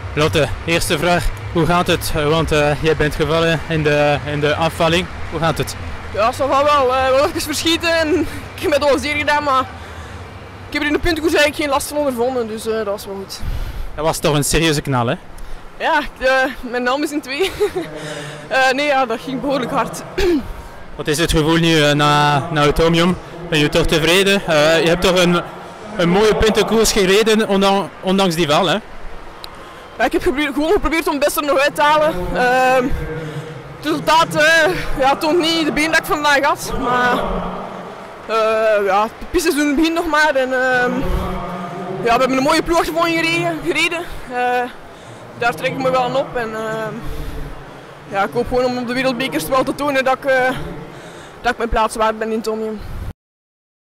Lotte, eerste vraag. Hoe gaat het? Want jij bent gevallen in de afvalling. Hoe gaat het? Ja, dat gaat wel. Wel even verschieten en ik heb het al zeer gedaan, maar ik heb er in de puntenkoers eigenlijk geen last van ondervonden, dus dat was wel goed. Dat was toch een serieuze knal, hè? Ja, mijn helm is in twee. Nee, ja, dat ging behoorlijk hard. Wat is het gevoel nu na het Omnium? Ben je toch tevreden? Je hebt toch een mooie puntenkoers gereden, ondanks die val, hè? Ja, ik heb gewoon geprobeerd om het beste er nog uit te halen. Het resultaat toont niet de been dat ik vandaag had, maar het pisteseizoen begint nog maar. En, we hebben een mooie ploegachtervolging gereden. Daar trek ik me wel aan op. En, ik hoop gewoon om op de wereldbekers wel te tonen dat ik mijn plaats waard ben in het Omnium.